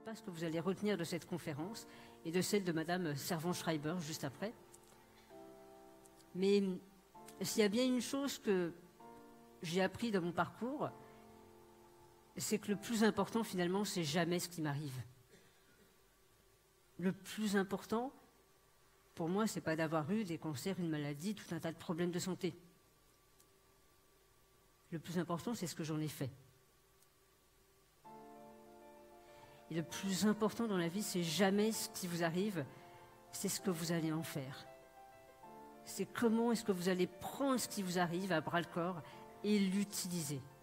pas ce que vous allez retenir de cette conférence et de celle de Madame Servan-Schreiber juste après. Mais s'il y a bien une chose que j'ai appris dans mon parcours, c'est que le plus important finalement, c'est jamais ce qui m'arrive. Le plus important, pour moi, c'est pas d'avoir eu des cancers, une maladie, tout un tas de problèmes de santé. Le plus important, c'est ce que j'en ai fait. Et le plus important dans la vie, c'est jamais ce qui vous arrive, c'est ce que vous allez en faire. C'est comment est-ce que vous allez prendre ce qui vous arrive à bras-le-corps et l'utiliser.